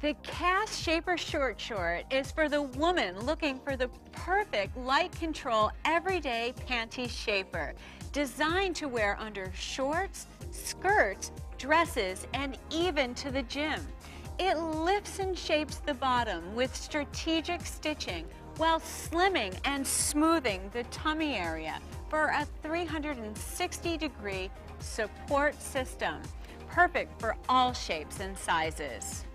The Cast Shaper Short Short is for the woman looking for the perfect light control everyday panty shaper, designed to wear under shorts, skirts, dresses, and even to the gym. It lifts and shapes the bottom with strategic stitching while slimming and smoothing the tummy area for a 360-degree support system, perfect for all shapes and sizes.